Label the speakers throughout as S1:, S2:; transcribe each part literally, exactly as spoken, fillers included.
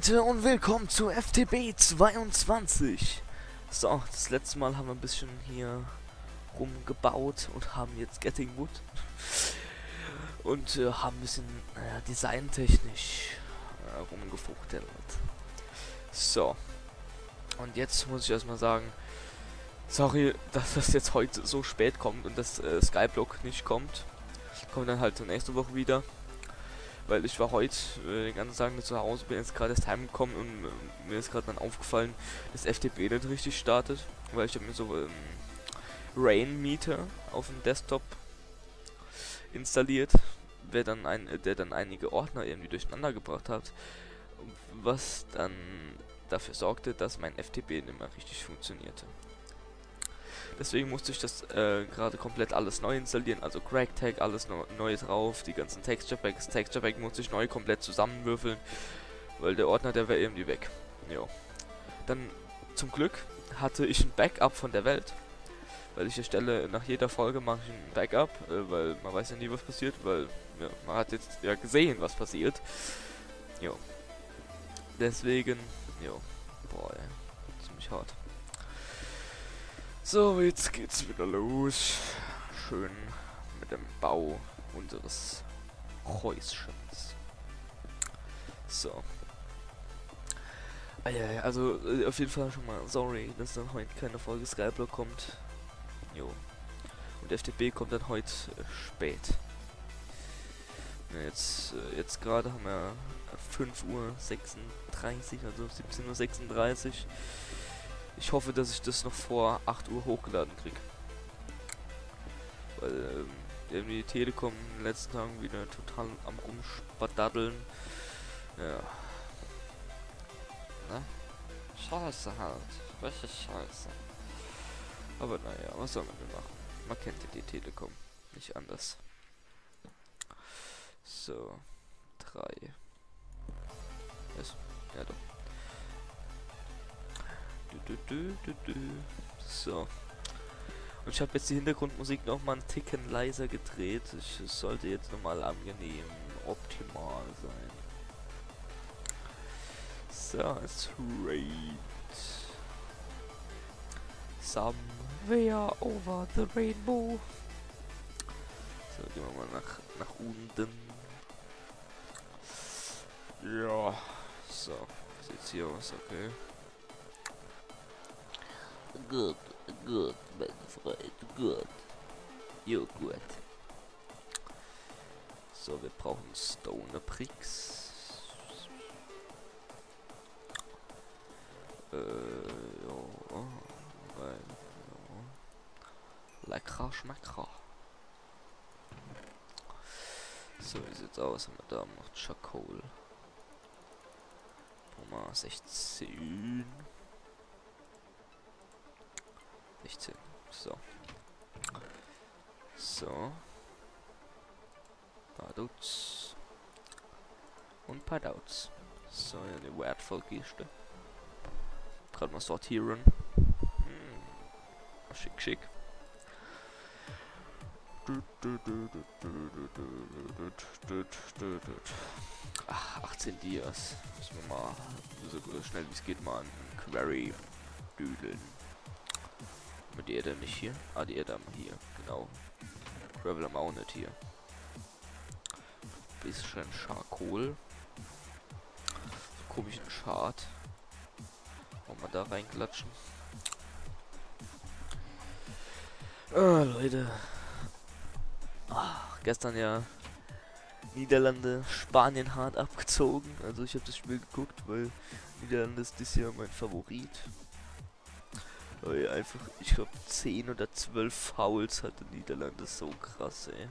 S1: Leute und willkommen zu F T B zweiundzwanzig. So, das letzte Mal haben wir ein bisschen hier rumgebaut und haben jetzt Getting Wood. Und äh, haben ein bisschen, naja, designtechnisch äh, rumgefuchtelt. So. Und jetzt muss ich erstmal sagen, sorry, dass das jetzt heute so spät kommt und das äh, Skyblock nicht kommt. Kommt dann halt nächste Woche wieder. Weil ich war heute äh, den ganzen Tag nicht zu Hause, bin jetzt gerade erst heimgekommen und äh, mir ist gerade dann aufgefallen, dass F T B nicht richtig startet, weil ich habe mir so ähm, Rain Meter auf dem Desktop installiert, der dann ein, äh, der dann einige Ordner irgendwie durcheinander gebracht hat, was dann dafür sorgte, dass mein F T B nicht mehr richtig funktionierte. Deswegen musste ich das äh, gerade komplett alles neu installieren, also Crack-Tag, alles no neu drauf, die ganzen Texture Packs, Texture Pack musste ich neu komplett zusammenwürfeln, weil der Ordner, der wäre irgendwie weg. Jo. Dann, zum Glück, hatte ich ein Backup von der Welt, weil ich erstelle, nach jeder Folge mache ich ein Backup, äh, weil man weiß ja nie, was passiert, weil ja, man hat jetzt ja gesehen, was passiert. Jo. Deswegen, jo, boah, ey, ziemlich hart. So, jetzt geht's wieder los. Schön mit dem Bau unseres Häuschens. So. Ah, ja, ja, also äh, auf jeden Fall schon mal sorry, dass dann heute keine Folge Skyblock kommt. Jo. Und F T B kommt dann heute äh, spät. Ja, jetzt äh, jetzt gerade haben wir fünf Uhr sechsunddreißig, also siebzehn Uhr sechsunddreißig. Ich hoffe, dass ich das noch vor acht Uhr hochgeladen kriege. Weil ähm, irgendwie die Telekom in den letzten Tagen wieder total am rumspadadeln. Ja. Ne? Scheiße halt. Welche Scheiße. Aber naja, was soll man denn machen? Man kennt ja die Telekom. Nicht anders. So. Drei. Was? Ja doch. Du, du, du, du. So. Und ich habe jetzt die Hintergrundmusik noch mal einen Ticken leiser gedreht. Ich, es sollte jetzt nochmal angenehm, optimal sein. So, straight. Somewhere over the rainbow. So, gehen wir mal nach, nach unten. Ja. So, sieht's hier aus, okay. Gut, gut, mein Freund, gut. Jo, gut. So, wir brauchen Stone Bricks. Äh, ja. Nein, ja. Lecker schmecker. So, wie sieht's aus? Haben wir da noch Charcoal. Nummer sechzehn. sechzehn. So. So. Padouts. Und Padouts. So, ja, eine wertvolle Kiste. Gerade mal sortieren. Hm. Schick, schick. Ach, achtzehn Dias. Müssen wir mal so schnell wie es geht mal an Query düdeln. Mit die Erde nicht hier? Ah, die Erde haben wir hier, genau. Gravel haben wir auch nicht hier. Bisschen Charcoal. So komischen Schad. Wollen wir da reinklatschen? Ah, Leute. Ach, gestern ja Niederlande, Spanien hart abgezogen. Also ich habe das Spiel geguckt, weil Niederlande ist dieses Jahr mein Favorit. Weil einfach, ich glaube zehn oder zwölf Fouls hatte Niederlande, so krass, ey.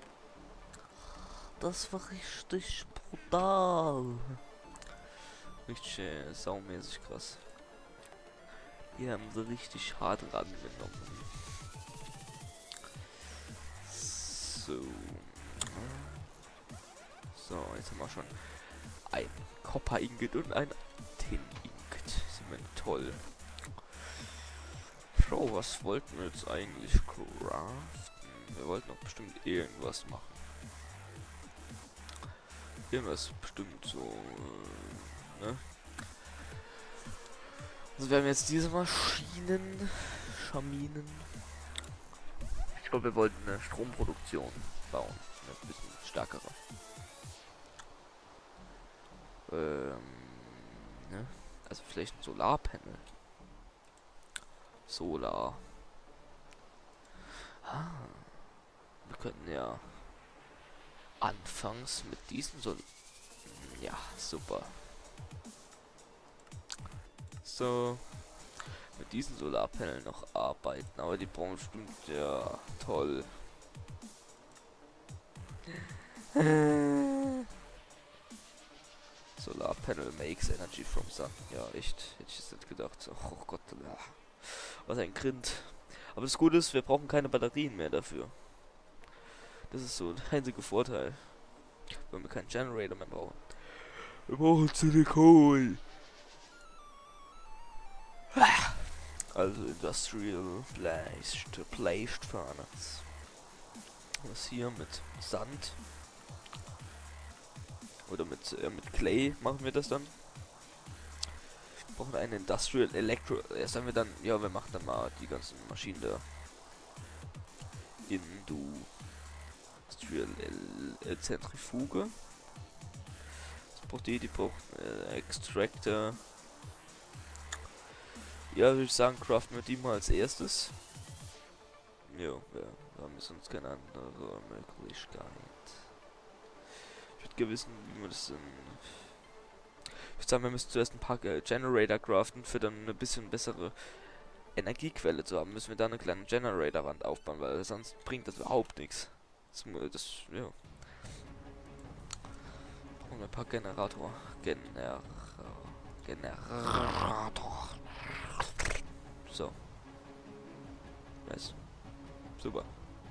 S1: Das war richtig brutal. Richtig äh, saumäßig krass. Die haben sie richtig hart rangenommen. So. So, jetzt haben wir schon ein Copper Ingot und ein Tin Ingot. Sind wir toll. So, was wollten wir jetzt eigentlich craften? Wir wollten doch bestimmt irgendwas machen. Irgendwas bestimmt so, äh, ne? Also wir haben jetzt diese Maschinen, Schaminen. Ich glaube, wir wollten eine Stromproduktion bauen, eine bisschen stärkere. Ähm, ne? Also vielleicht ein Solarpanel. Solar. Ah, wir könnten ja anfangs mit diesen Sol... Ja, super. So, mit diesen Solarpanel noch arbeiten, aber die brauchen bestimmt, ja, toll. Solarpanel makes energy from sun. Ja, echt, hätte ich jetzt nicht gedacht. Oh Gott, ja. Was ein Grind. Aber das Gute ist, wir brauchen keine Batterien mehr dafür. Das ist so der einzige Vorteil. Wenn wir keinen Generator mehr brauchen. Wir brauchen Silikon. Also Industrial Placed, placed Furnace. Was hier mit Sand oder mit äh, mit Clay machen wir das dann. Wir brauchen einen Industrial Electro. Erst haben wir dann, ja, wir machen dann mal die ganzen Maschinen da. Industrial äh, Zentrifuge. Das braucht die, die braucht äh, Extractor. Ja, würde ich sagen, craften wir die mal als erstes. Jo, ja, wir haben sonst keine andere Möglichkeit. Ich würde gerne wissen, wie man das denn... Ich würde sagen, wir müssen zuerst ein paar äh, Generator craften, für dann eine bisschen bessere Energiequelle zu haben. Müssen wir da eine kleine Generator-Wand aufbauen, weil sonst bringt das überhaupt nichts. Das, das, ja. Brauchen wir ein paar Generator. Gener... Generator. So. Nice. Super.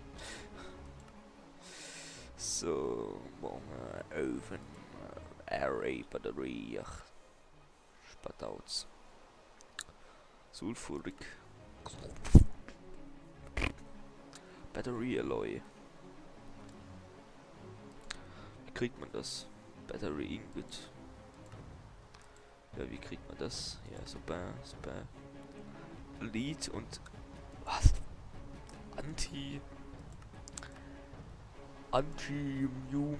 S1: So, Ofen, Array, Batterie, Spatouts, Sulfurik, Batterie Alloy. Wie kriegt man das? Battery Ingot. Ja, wie kriegt man das? Ja, super, super. Lead und was? Anti Antium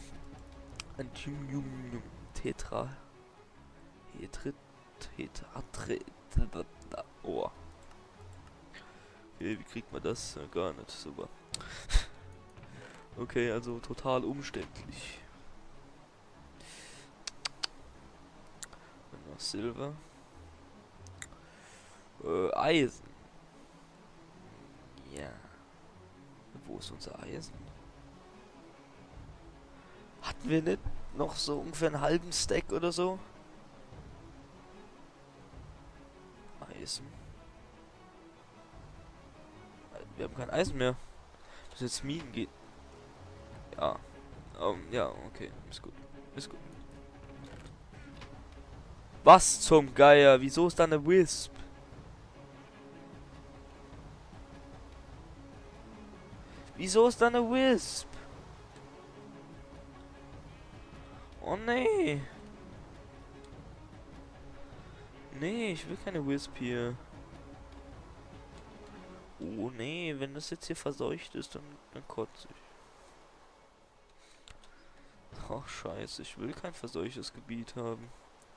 S1: Antium Tetra Hedrit Tetratret. Oh. Okay, wie kriegt man das? Ja, gar nicht, super. Okay, also total umständlich. Noch Silber. Äh, Eisen. Ja. Wo ist unser Eisen? Hatten wir nicht noch so ungefähr einen halben Stack oder so? Eisen. Wir haben kein Eisen mehr. Das jetzt Minen geht. Ja. Um, ja, okay. Ist gut. Ist gut. Was zum Geier? Wieso ist da eine Wisp? Wieso ist da eine Wisp? Oh nee. Nee, ich will keine Wisp hier. Oh nee, wenn das jetzt hier verseucht ist, dann, dann kotze ich. Ach scheiße, ich will kein verseuchtes Gebiet haben.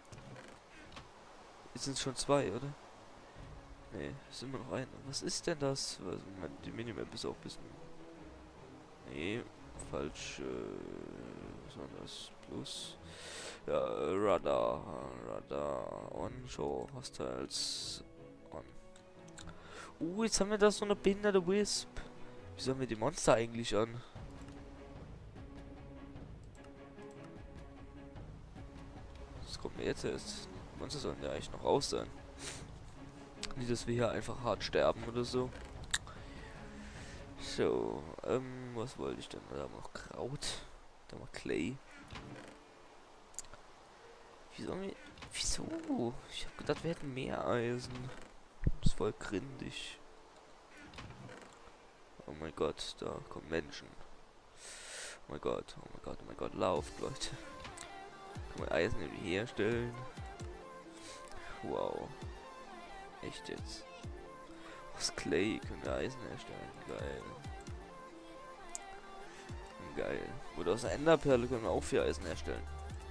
S1: Jetzt sind es schon zwei, oder? Nee, ist immer noch ein. Was ist denn das? Also, die Minimap ist auch ein bisschen... Nee, falsch. Äh, was war das? Plus. Ja, Radar. Radar on. Show. Hostiles on. Uh, jetzt haben wir da so eine behinderte Wisp. Wieso haben wir die Monster eigentlich an? Das kommt mir jetzt erst. Die Monster sollen ja eigentlich noch raus sein. Nicht, dass wir hier einfach hart sterben oder so. So, ähm, was wollte ich denn? Da haben wir noch Kraut. Da haben wir Clay. Wieso wir... Wieso? Ich hab gedacht, wir hätten mehr Eisen. Das ist voll grindig. Oh mein Gott, da kommen Menschen. Oh mein Gott, oh mein Gott, oh mein Gott, lauft, Leute. Können wir Eisen irgendwie herstellen? Wow. Echt jetzt? Aus Clay können wir Eisen herstellen. Geil. Geil. Oder aus einer Enderperle können wir auch vier Eisen herstellen.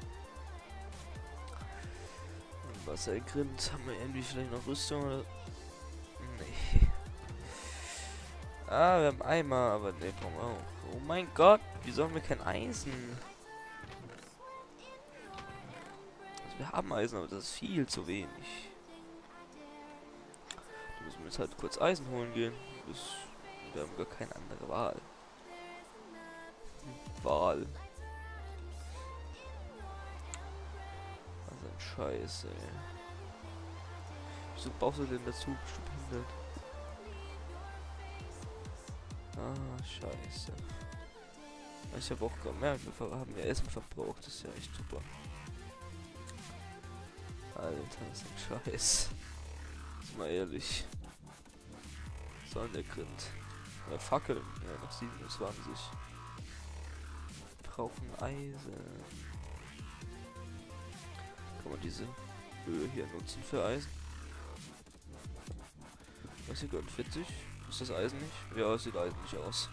S1: Und Wassergrind. Haben wir irgendwie vielleicht noch Rüstung oder... Nee. Ah, wir haben Eimer, aber ne, brauchen wir auch. Oh mein Gott, wieso haben wir kein Eisen? Also wir haben Eisen, aber das ist viel zu wenig. Da müssen wir jetzt halt kurz Eisen holen gehen. Das, wir haben gar keine andere Wahl. Wahl. Was ein Scheiß, ey. Wieso brauchst du denn dazu? Stupide. Ah, scheiße. Ich habe auch gemerkt, wir haben ja Essen verbraucht. Das ist ja echt super. Alter, das ist ein Scheiß. Ist mal ehrlich. Was soll denn der Grind? Ja, Fackeln. Ja, noch siebenundzwanzig. Wir brauchen Eisen. Kann man diese Höhe hier nutzen für Eisen? Was hier gehört? vierzig? Ist das Eisen nicht? Ja, es sieht Eisen nicht aus.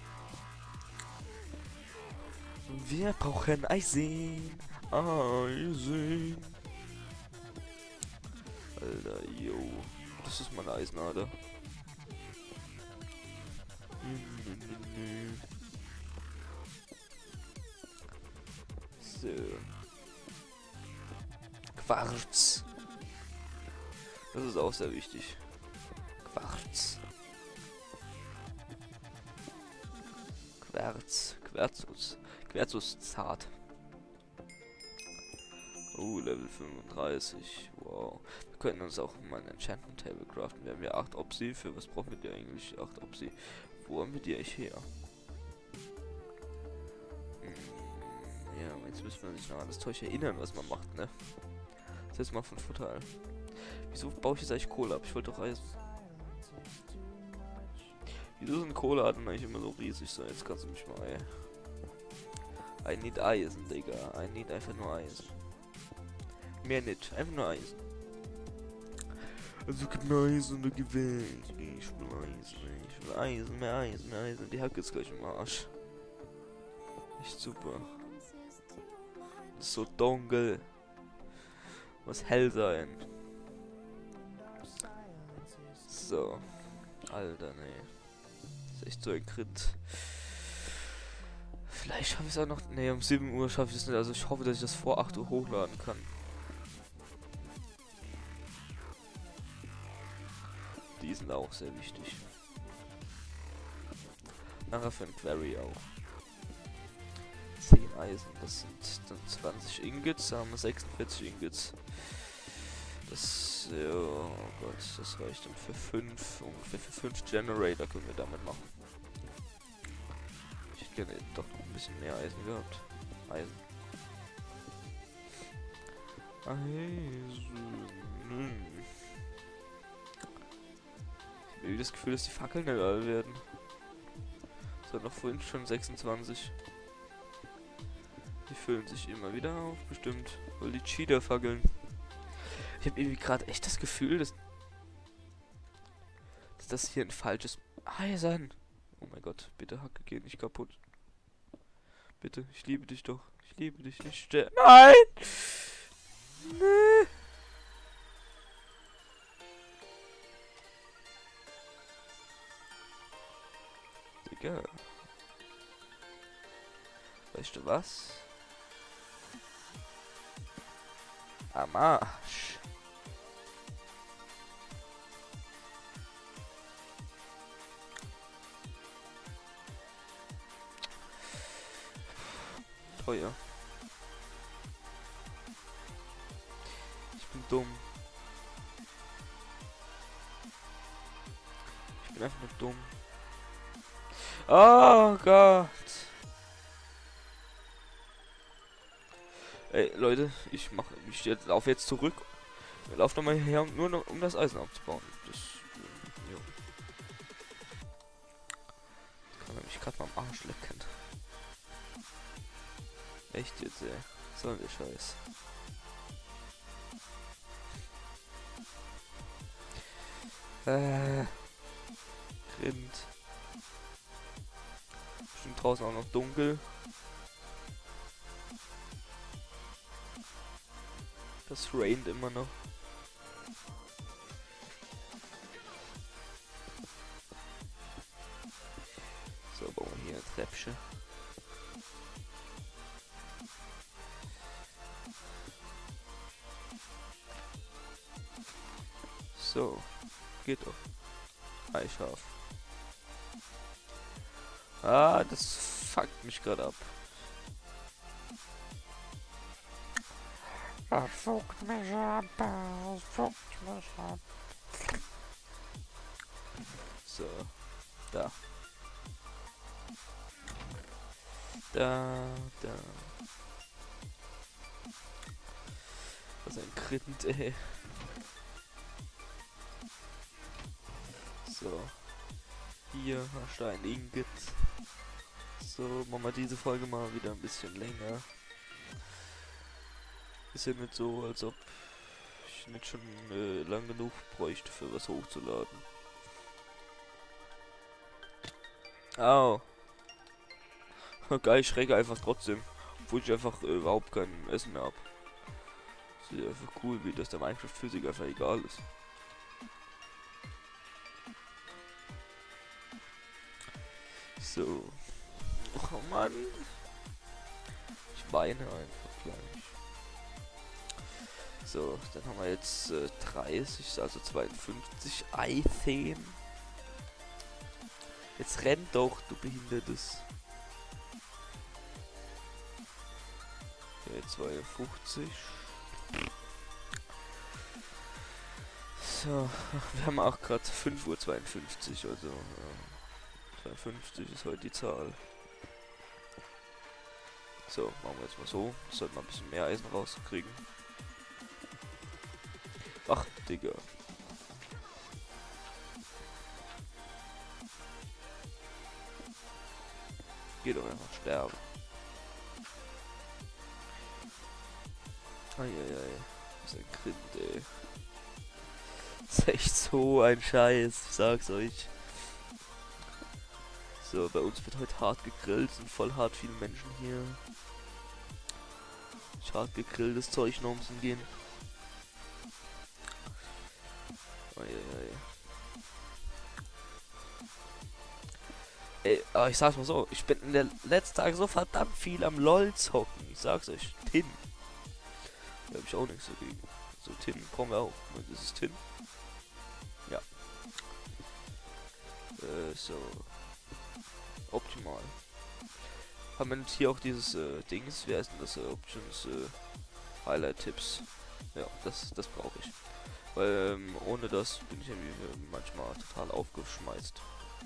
S1: Wir brauchen Eisen. Eisen. Alter, yo. Das ist meine Eisenader. So. Quarz. Das ist auch sehr wichtig. Quarz. Quarz. Quarzus. Quarzus zart. Oh, Level fünfunddreißig. Wow. Wir könnten uns auch mal ein Enchantment Table craften. Wir haben ja acht Opsi. Für was brauchen wir die eigentlich? acht Opsi. Wo haben wir die eigentlich her? Hm, ja, jetzt müssen wir sich noch an das Zeug erinnern, was man macht, ne? Das ist jetzt mal von Vorteil. Wieso baue ich jetzt eigentlich Kohle ab? Ich wollte doch Eisen. Wieso sind Kohlearten eigentlich immer so riesig? So, jetzt kannst du mich mal, ey. I need Eisen, Digga. I need einfach nur Eisen. Mehr nicht. Einfach nur Eisen. Also gib mir Eisen oder gib weg. Ich will Eisen, ich will Eisen, mehr Eisen, mehr Eisen. Die Hacke ist gleich im Arsch. Echt super. Das ist so dunkel. Muss hell sein. So. Alter, nee. Das ist echt so ein Crit. Vielleicht schaffe ich es auch noch. Ne, um sieben Uhr schaffe ich es nicht. Also ich hoffe, dass ich das vor acht Uhr hochladen kann. Die sind auch sehr wichtig. Nachher für ein Query auch. zehn Eisen, das sind dann zwanzig Ingots, da haben wir sechsundvierzig Ingots. Das, ja, oh Gott, das reicht dann für fünf, ungefähr für fünf Generator können wir damit machen. Ich hätte gerne doch noch ein bisschen mehr Eisen gehabt. Eisen. Eisen. Ich habe irgendwie das Gefühl, dass die Fackeln nicht alle werden. Es hat noch vorhin schon sechsundzwanzig. Die füllen sich immer wieder auf, bestimmt. Weil die Cheater fackeln. Ich habe irgendwie gerade echt das Gefühl, dass, dass das hier ein falsches Eisen. Oh mein Gott, bitte Hacke, geh nicht kaputt. Bitte, ich liebe dich doch. Ich liebe dich nicht sterben. Nein! Nee. Digga. Weißt du was? Am Arsch. Teuer. Ich bin dumm. Ich bin einfach nur dumm. Oh Gott. Ey, Leute, ich mache, ich jetzt laufe jetzt zurück. Wir laufen nochmal hierher, um, nur noch, um das Eisen aufzubauen. Das, jo. Das kann er mich gerade mal am Arsch lecken. Echt jetzt, ey. So ein Scheiß. Äh. Rind. Bestimmt draußen auch noch dunkel. Das raint immer noch. So, bauen wir hier ein Treppchen. So, geht doch. Eischaf. Ah, das fuckt mich gerade ab. Das fuckt mich ab. Das fuckt mich ab. So, da. Da, da. Was ein Grind, ey. So. Hier hast du ein Ingot. So, machen wir diese Folge mal wieder ein bisschen länger. Ist ja nicht so, als ob ich nicht schon äh, lang genug bräuchte, für was hochzuladen. Au. Geil, ich schrecke einfach trotzdem. Obwohl ich einfach äh, überhaupt kein Essen mehr hab. Das ist einfach cool, wie das der Minecraft-Physik einfach egal ist. So. Oh Mann. Ich weine einfach gleich. So, dann haben wir jetzt äh, dreißig, also zweiundfünfzig Eisen. Jetzt renn doch, du Behindertes. Okay, zweiundfünfzig. So, wir haben auch gerade fünf Uhr zweiundfünfzig, also äh, zweiundfünfzig ist heute die Zahl. So, machen wir jetzt mal so. Sollten wir ein bisschen mehr Eisen rauskriegen. Ach, Digga. Geh doch einfach sterben. Eieiei. Was ein Grind, ey. Das ist echt so ein Scheiß, ich sag's euch. So, bei uns wird heute hart gegrillt, sind voll hart viele Menschen hier. Ich hart gegrilltes Zeug noch ums gehen. Eieiei. Ey, aber ich sag's mal so, ich bin in der letzten Tage so verdammt viel am LOL zocken. Ich sag's euch, Tin. Da hab ich auch nichts dagegen. So, Tin brauchen wir auch. Das ist Tin. Ja. Äh, so. Optimal. Haben wir jetzt hier auch dieses äh, Dings, wie heißt denn das? Äh, Options, äh, Highlight-Tipps. Ja, das, das brauche ich. Weil ähm, ohne das bin ich irgendwie äh, manchmal total aufgeschmeißt.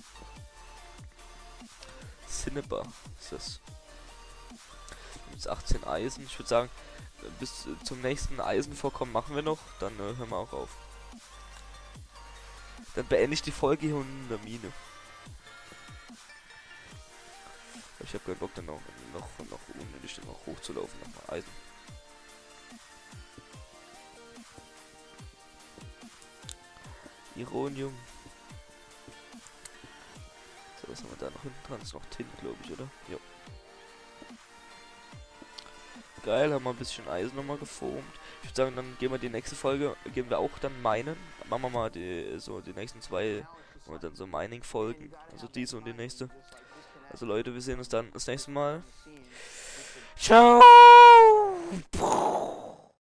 S1: Cinnabar ist das. Jetzt achtzehn Eisen. Ich würde sagen, bis äh, zum nächsten Eisenvorkommen machen wir noch. Dann äh, hören wir auch auf. Dann beende ich die Folge hier unten in der Mine. Ich habe keinen Bock, dann noch, noch, noch unnötig dann noch hochzulaufen. Nochmal Eisen. Ironium. So, was haben wir da noch hinten dran? Ist noch Tin, glaube ich, oder? Ja. Geil, haben wir ein bisschen Eisen nochmal geformt. Ich würde sagen, dann gehen wir die nächste Folge, geben wir auch dann meinen. Machen wir mal die, so die nächsten zwei, und dann so Mining-Folgen. Also diese und die nächste. Also Leute, wir sehen uns dann das nächste Mal. Ciao!